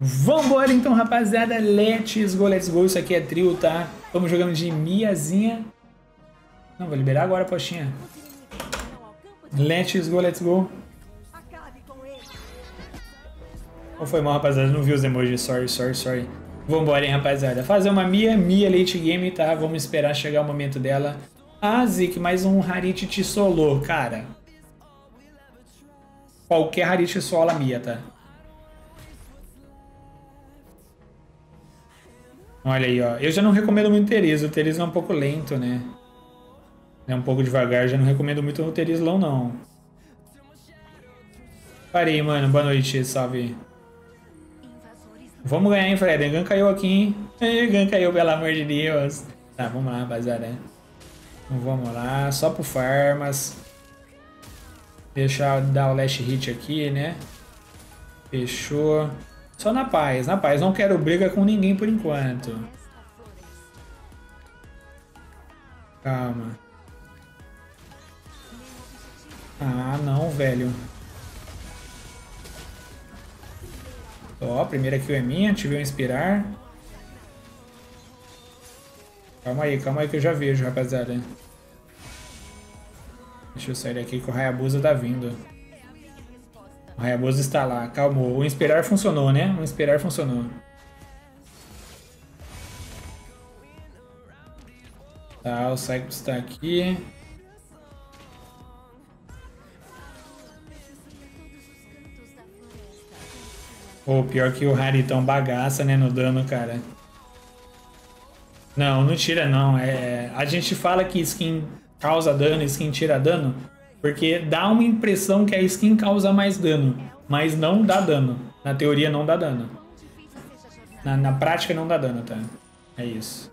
Vambora então, rapaziada. Let's go, let's go. Isso aqui é trio, tá? Vamos jogando de Miazinha. Não, vou liberar agora a postinha. Let's go, let's go. Não foi mal, rapaziada. Não vi os emojis. Sorry. Vambora, hein, rapaziada. Fazer uma Mia late game, tá? Vamos esperar chegar o momento dela. Ah, Zik, mais um Harit te solou. Cara, qualquer Harit sola a Mia, tá? Olha aí, ó. Eu já não recomendo muito o Terizla é um pouco lento, né? É um pouco devagar. Já não recomendo muito o Terizlão, não. Parei, mano. Boa noite. Salve. Vamos ganhar, hein, Fred? Gan caiu aqui, hein? Gan caiu, pelo amor de Deus. Tá, vamos lá, rapaziada. Então, vamos lá. Só pro Farmas. Deixar dar o last hit aqui, né? Fechou. Só na paz, na paz. Não quero briga com ninguém por enquanto. Calma. Ah, não, velho. Ó, a primeira kill é minha. Tive um inspirar. Calma aí que eu já vejo, rapaziada. Deixa eu sair daqui que o Hayabusa tá vindo. O Hayabusa está lá, calmou. O inspirar funcionou, né? O inspirar funcionou. Tá, o Cyclops está aqui. Pô, pior que o Haritão bagaça, né, no dano, cara. Não, não tira não. A gente fala que skin causa dano, skin tira dano, porque dá uma impressão que a skin causa mais dano, mas não dá dano. Na teoria não dá dano. Na prática não dá dano, tá? É isso.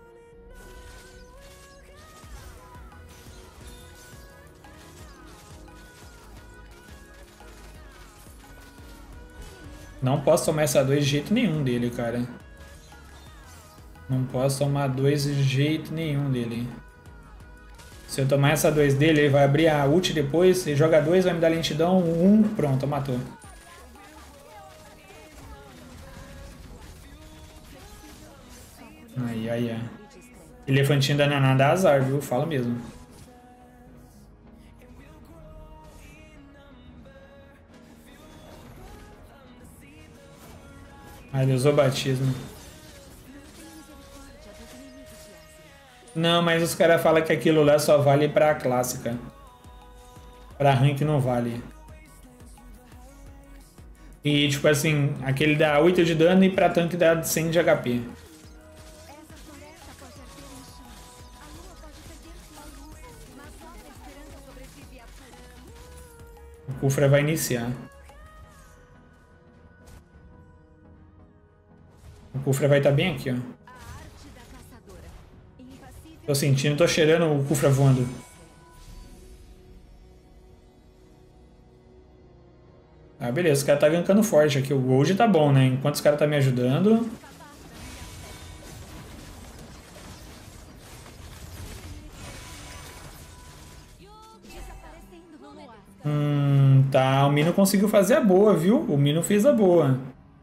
Não posso tomar essa 2 de jeito nenhum dele, cara. Não posso tomar 2 de jeito nenhum dele. Se eu tomar essa 2 dele, ele vai abrir a ult depois, ele joga 2, vai me dar lentidão, 1, pronto, matou. Aí. Elefantinho da Naná dá azar, viu? Fala mesmo. Ah, ele usou batismo. Não, mas os caras falam que aquilo lá só vale pra clássica. Pra rank não vale. E tipo assim, aquele dá 8 de dano e pra tanque dá 100 de HP. O Kufra vai iniciar. O Kufra vai estar bem aqui, ó. Tô sentindo, tô cheirando o Kufra voando. Ah, beleza, os caras tá gankando forte aqui. O gold tá bom, né? Enquanto os caras tá me ajudando. Tá. O Mino conseguiu fazer a boa, viu? O Mino fez a boa.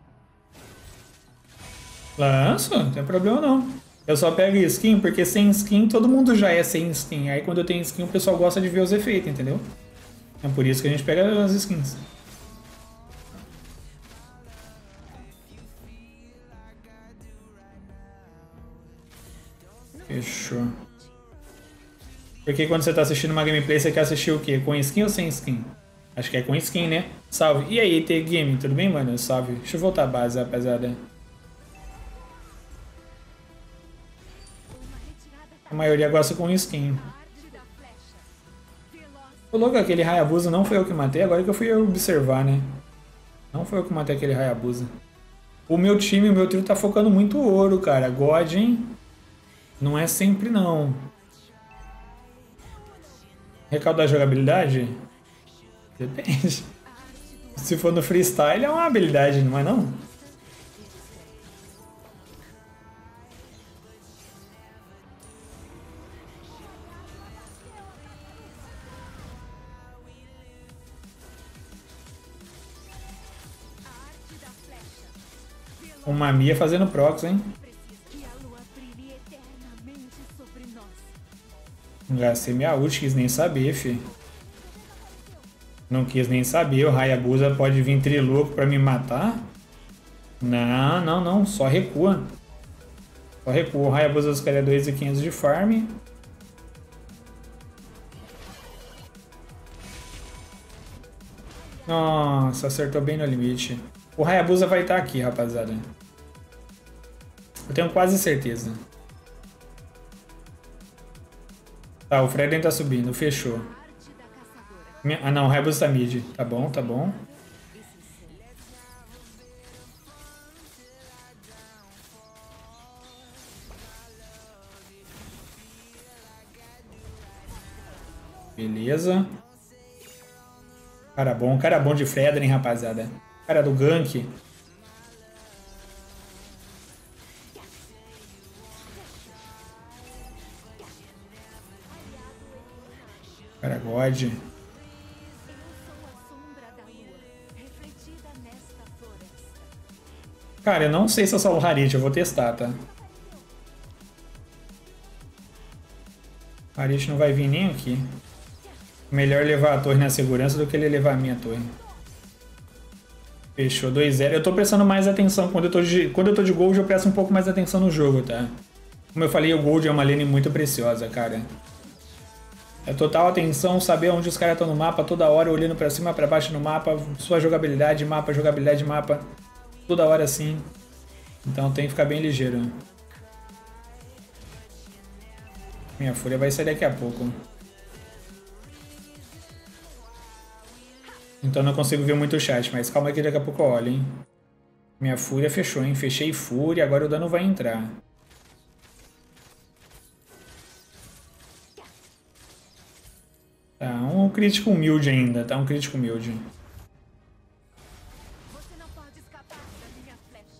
Lanço, não tem problema não. Eu só pego skin porque sem skin todo mundo já é sem skin. Aí quando eu tenho skin o pessoal gosta de ver os efeitos, entendeu? É por isso que a gente pega as skins. Fechou. Porque quando você tá assistindo uma gameplay, você quer assistir o quê? Com skin ou sem skin? Acho que é com skin, né? Salve. E aí, T-Game, tudo bem, mano? Salve. Deixa eu voltar à base, rapaziada. A maioria gosta com skin. Ô, louco, aquele Hayabusa não foi eu que matei, agora que eu fui observar, né? Não foi eu que matei aquele Hayabusa. O meu time, o meu trio tá focando muito ouro, cara. God, hein? Não é sempre, não. Recaldo da jogabilidade? Depende. Se for no freestyle é uma habilidade, não é não? Uma Mia fazendo prox, hein? Gastei minha ult, quis nem saber, fi. Não quis nem saber. O Hayabusa pode vir trilouco pra me matar? Não, não, não. Só recua. Só recua. O Hayabusa escolhe 2.500 de farm. Nossa, acertou bem no limite. O Hayabusa vai estar aqui, rapaziada. Eu tenho quase certeza. Tá, o Fred tá subindo. Fechou. Ah, não. O Hayabusa tá mid. Tá bom, tá bom. Beleza. Cara bom de Fredra, hein, rapaziada. Cara do gank. Cara God. Cara, eu não sei se eu salvo o Harit, eu vou testar, tá? O Harit não vai vir nem aqui. Melhor levar a torre na segurança do que ele levar a minha torre. Fechou, 2-0. Eu tô prestando mais atenção. Quando eu tô de gold, eu presto um pouco mais atenção no jogo, tá? Como eu falei, o gold é uma lane muito preciosa, cara. É total atenção, saber onde os caras estão no mapa, toda hora olhando pra cima, pra baixo no mapa, sua jogabilidade, mapa, toda hora assim. Então tem que ficar bem ligeiro. Minha fúria vai sair daqui a pouco. Então não consigo ver muito o chat, mas calma que daqui a pouco eu olho, hein. Minha fúria fechou, hein. Fechei fúria, agora o dano vai entrar. Tá, um crítico humilde ainda, tá? Um crítico humilde. Você não pode escapar da minha flecha.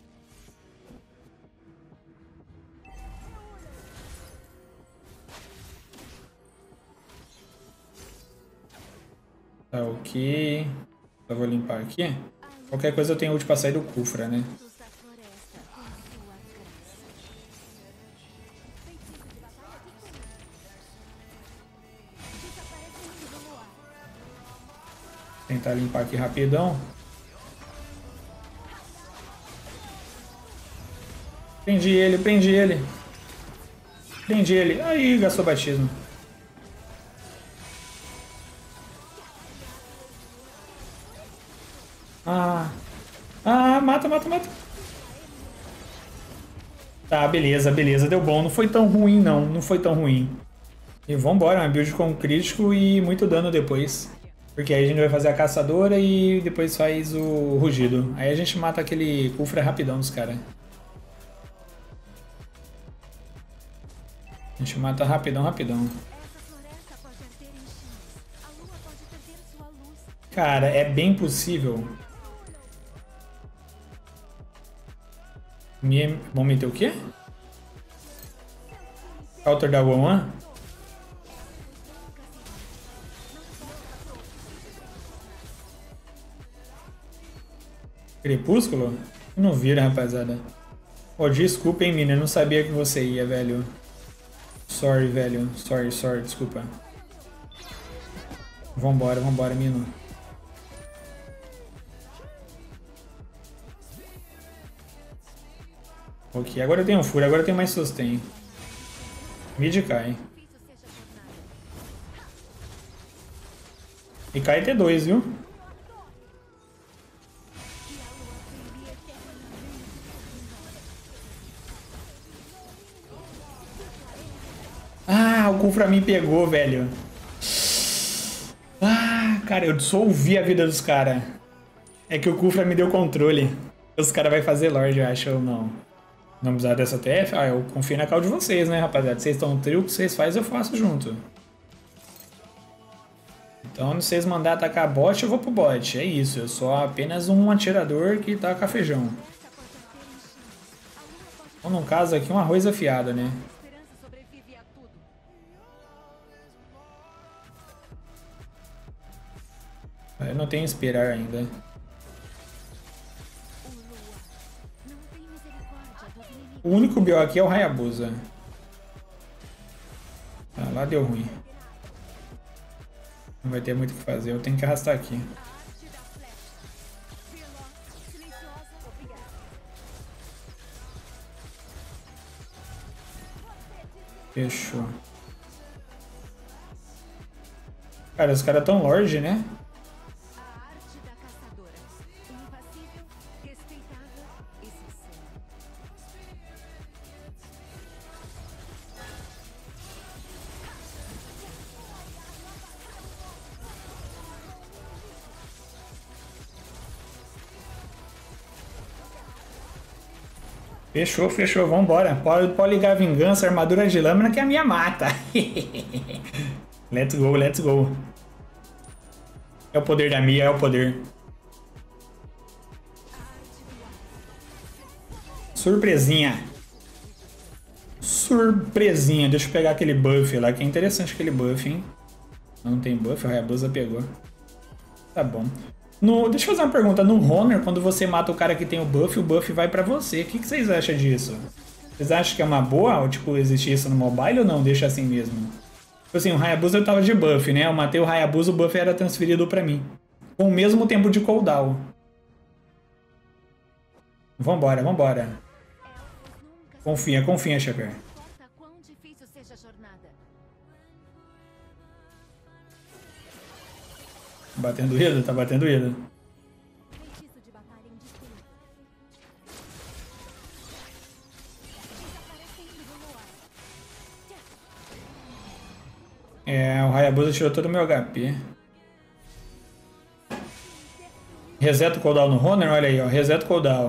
Tá, ok. Só vou limpar aqui. Qualquer coisa eu tenho ult pra sair do Kufra, né? Tentar limpar aqui rapidão. Prendi ele, prendi ele. Prendi ele. Aí, gastou batismo. Ah. Ah, mata, mata, mata. Tá, beleza, beleza. Deu bom. Não foi tão ruim, não. Não foi tão ruim. E vambora, uma build com crítico e muito dano depois. Porque aí a gente vai fazer a caçadora e depois faz o rugido. Aí a gente mata aquele Kufra rapidão dos caras. A gente mata rapidão, rapidão. Cara, é bem possível. Vamos meter o quê? Counter da One? Crepúsculo? Não vira, rapaziada. Oh, desculpa, hein, mina. Eu não sabia que você ia, velho. Sorry, velho. Sorry, desculpa. Vambora, vambora, mino. Ok, agora eu tenho fúria, agora eu tenho mais sustain. Mid cai. E cai T2, viu? Ah, o Kufra me pegou, velho. Ah, cara, eu só ouvi a vida dos caras. É que o Kufra me deu controle. Os caras vão fazer Lorde, eu acho, ou não. Não precisar dessa TF? Ah, eu confio na call de vocês, né, rapaziada? Vocês estão no trio, o que vocês fazem, eu faço junto. Então, se vocês mandarem atacar bot, eu vou pro bot. É isso, eu sou apenas um atirador que taca feijão. Então, no caso aqui, um arroz afiado, né? Eu não tenho esperar ainda. O único BO aqui é o Hayabusa. Ah, lá deu ruim. Não vai ter muito o que fazer, eu tenho que arrastar aqui. Arte da flecha. Veloz, silenciosa, obrigada. Fechou. Cara, os caras tão Lorde, né? A arte da caçadora. Impassível, respeitável e sincera. Fechou, fechou, vambora. Pode ligar a vingança, armadura de lâmina que é a minha mata. Let's go, let's go. É o poder da Mia, é o poder. Surpresinha. Surpresinha. Deixa eu pegar aquele buff lá, que é interessante aquele buff, hein? Não tem buff, o Hayabusa pegou. Tá bom. Deixa eu fazer uma pergunta. No Honor, quando você mata o cara que tem o buff vai pra você. O que vocês acham disso? Vocês acham que é uma boa? Ou, tipo, existe isso no mobile ou não? Deixa assim mesmo? Tipo assim, o Hayabusa eu tava de buff, né? Eu matei o Hayabusa, o buff era transferido pra mim. Com o mesmo tempo de cooldown. Vambora, vambora. Elfos nunca Confia, confia, Xavier. Não importa quão difícil seja a jornada. Batendo ele? Tá batendo ele. Feitiço de batalha indisponível. Desaparecendo do luar. É, o Hayabusa tirou todo o meu HP. Reseta o cooldown no Honor? Olha aí, ó. Reseta o cooldown.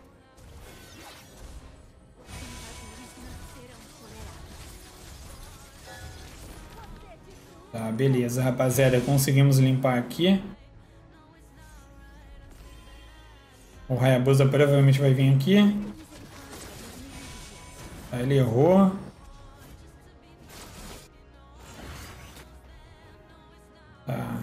Tá, beleza, rapaziada. Conseguimos limpar aqui. O Hayabusa provavelmente vai vir aqui. Tá, ele errou. Tá.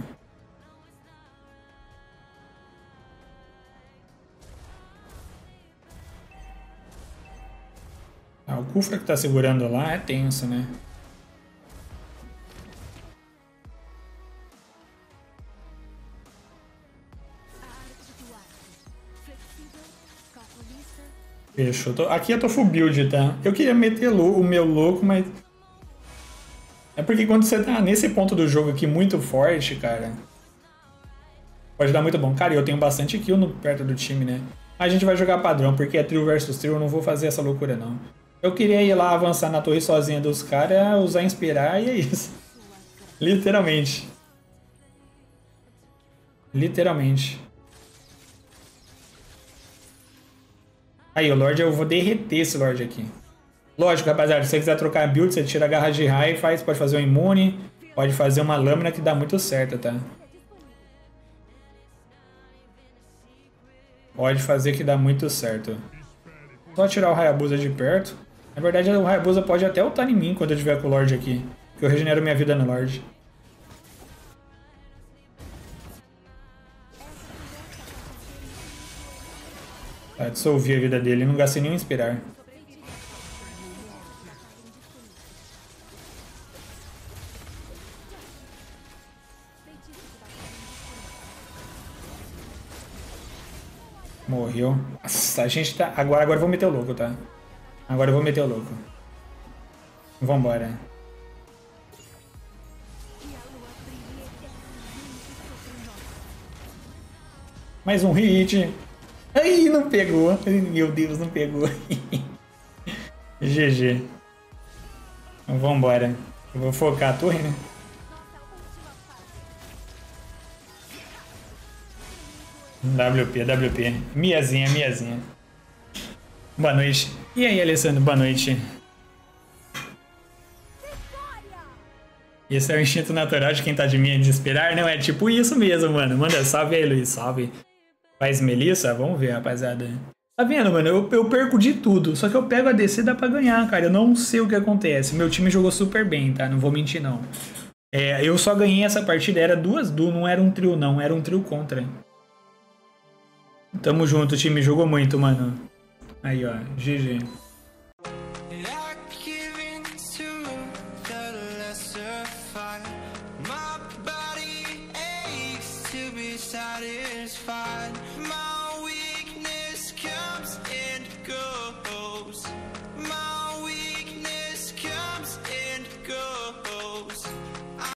Ah, o Kufra que tá segurando lá é tenso, né? Fechou. Aqui eu tô full build, tá? Eu queria meter o meu louco, mas... É porque quando você tá nesse ponto do jogo aqui muito forte, cara... Pode dar muito bom. Cara, eu tenho bastante kill perto do time, né? A gente vai jogar padrão, porque é trio versus trio, eu não vou fazer essa loucura, não. Eu queria ir lá avançar na torre sozinha dos caras, usar inspirar e é isso. Literalmente. Literalmente. Aí, o Lorde, eu vou derreter esse Lorde aqui. Lógico, rapaziada, se você quiser trocar a build, você tira a garra de raio e faz, pode fazer um imune, pode fazer uma lâmina que dá muito certo, tá? Pode fazer que dá muito certo. Só tirar o Hayabusa de perto. Na verdade, o Hayabusa pode até ultar em mim quando eu tiver com o Lorde aqui. Que eu regenero minha vida no Lorde. Tá, dissolvi a vida dele, não gastei nenhum inspirar. Morreu. Nossa, a gente tá... Agora eu vou meter o louco, tá? Agora eu vou meter o louco. Vambora. Mais um hit. Ai, não pegou. Meu Deus, não pegou. GG. Então, vambora. Eu vou focar a torre, né? WP, WP. Miazinha, Miazinha. Boa noite. E aí, Alessandro, boa noite. Esse é o instinto natural de quem tá de mim desesperar? Não, é tipo isso mesmo, mano. Manda salve aí, Luiz, salve. Faz Melissa? Vamos ver, rapaziada. Tá vendo, mano? Eu perco de tudo. Só que eu pego a DC, dá pra ganhar, cara. Eu não sei o que acontece. Meu time jogou super bem, tá? Não vou mentir, não. É, eu só ganhei essa partida. Era duas duo, não era um trio, não. Era um trio contra. Tamo junto, o time jogou muito, mano. Aí, ó. GG. to be satisfied. My weakness comes and goes.